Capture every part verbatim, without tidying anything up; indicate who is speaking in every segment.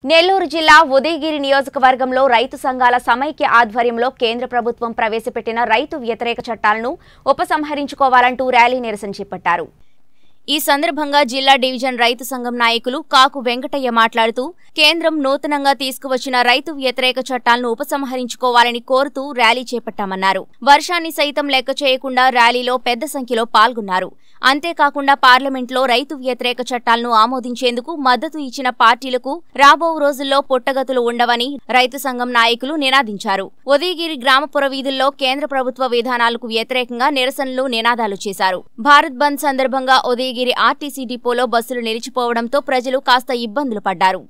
Speaker 1: నెల్లూరు జిల్లా ఉదయగిరి నియోజకవర్గంలో రైతు సంఘాల సమైక్య ఆధ్వర్యంలో కేంద్ర ప్రభుత్వం ప్రవేశపెట్టిన రైతు వ్యతిరేక చట్టాలను ఉపసంహరించుకోవాలంటూ ర్యాలీ నిరసన చేపట్టారు। ఈ సందర్భంగా జిల్లా డివిజన్ రైతు సంఘం నాయకులు కాకు వెంకటయ్య మాట్లాడుతూ కేంద్రం నూతనంగా తీసుకువచ్చిన రైతు వ్యతిరేక చట్టాలను ఉపసంహరించుకోవాలని కోరుతూ ర్యాలీ చేపట్టామన్నారు। వర్షాన్ని సైతం లెక్క చేయకుండా ర్యాలీలో పెద్ద సంఖ్యలో పాల్గొన్నారు। అంతేకాకుండా పార్లమెంట్లో రైతు వ్యతిరేక చట్టాలను ఆమోదించేందుకు మద్దతు ఇచ్చిన పార్టీలకు రాబో రోజుల్లో పుట్టగతులు ఉండవని రైతు సంఘం నాయకులు నినాదించారు। ఉదయగిరి గ్రామ పురవీధుల్లో కేంద్ర ప్రభుత్వ విధానాలకు వ్యతిరేకంగా నిరసనలు నినాదాలు చేశారు। భారత్ బంద్ సందర్భంగా ఉదయగిరి ఆర్టీసీ డిపోలో బస్సులు నిలిచిపోవడంతో ప్రజలు కాస్త ఇబ్బందులు పడ్డారు।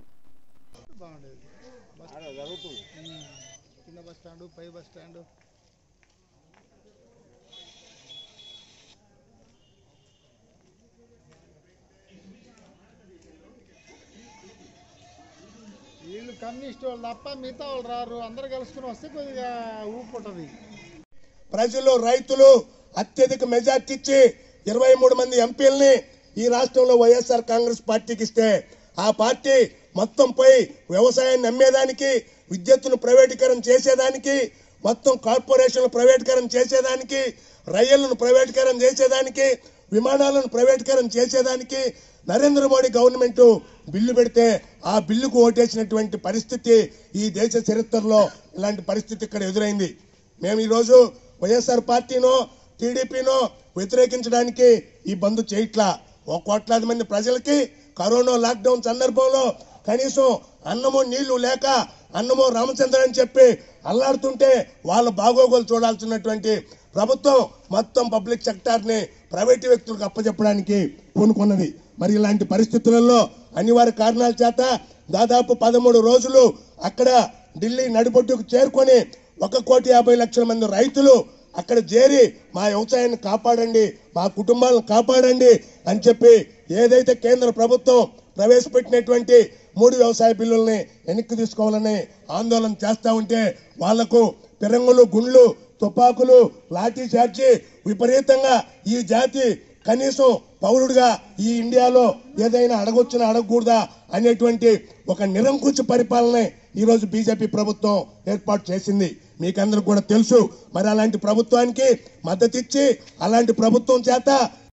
Speaker 2: వీళ్ళు కమ్యూనిస్ట్ వాళ్ళు తప్ప మిగతా వాళ్ళు రారు, అందరు కలుసుకుని వస్తే కొద్దిగా ఊపుకుంటది।
Speaker 3: ప్రజలు రైతులు అత్యధిక మెజార్టీ ఇచ్చి ఇరవై మూడు మంది ఎంపీలని ఈ రాష్ట్రంలో వైఎస్ఆర్ కాంగ్రెస్ పార్టీకి ఇస్తే ఆ పార్టీ మొత్తం పోయి వ్యవసాయాన్ని అమ్మేదానికి, విద్యుత్తును ప్రైవేటీకరణ చేసేదానికి, మొత్తం కార్పొరేషన్లు ప్రైవేటీకరణ చేసేదానికి, రైళ్లను ప్రైవేటీకరణ చేసేదానికి, విమానాలను ప్రైవేటీకరణ చేసేదానికి నరేంద్ర మోడీ గవర్నమెంట్ బిల్లు పెడితే ఆ బిల్లుకు ఓటేసినటువంటి పరిస్థితి ఈ దేశ చరిత్రలో ఇలాంటి పరిస్థితి ఇక్కడ ఎదురైంది। మేము ఈరోజు వైఎస్ఆర్ పార్టీనో టీడీపీనో వ్యతిరేకించడానికి ఈ బంద్ చేయట్లా। ఒక కోట్లాది మంది ప్రజలకి కరోనా లాక్డౌన్ సందర్భంలో కనీసం అన్నమో నీళ్లు లేక అన్నమో రామచంద్ర అని చెప్పి అల్లాడుతుంటే వాళ్ళ బాగోగులు చూడాల్సినటువంటి ప్రభుత్వం మొత్తం పబ్లిక్ సెక్టార్ని ప్రైవేటు వ్యక్తులకు అప్పచెప్పడానికి పూనుకున్నది। మరి ఇలాంటి పరిస్థితులలో అనివార్య కారణాల చేత దాదాపు పదమూడు రోజులు అక్కడ ఢిల్లీ నడిబొడ్డుకు చేరుకొని ఒక కోటి యాభై లక్షల మంది రైతులు అక్కడ చేరి మా వ్యవసాయాన్ని కాపాడండి, మా కుటుంబాలను కాపాడండి అని చెప్పి ఏదైతే కేంద్ర ప్రభుత్వం ప్రవేశపెట్టినటువంటి మూడు వ్యవసాయ బిల్లుల్ని వెనక్కి తీసుకోవాలని ఆందోళన చేస్తా ఉంటే వాళ్లకు పిరంగులు, గుండ్లు, తుపాకులు, లాఠీ చార్జి విపరీతంగా ఈ జాతి కనీసం పౌరుడిగా ఈ ఇండియాలో ఏదైనా అడగొచ్చినా అడగకూడదా అనేటువంటి ఒక నిరంకుశ పరిపాలన ఈ రోజు బీజేపీ ప్రభుత్వం ఏర్పాటు చేసింది। మీకందరూ కూడా తెలుసు। మరి అలాంటి ప్రభుత్వానికి మద్దతు ఇచ్చి అలాంటి ప్రభుత్వం చేత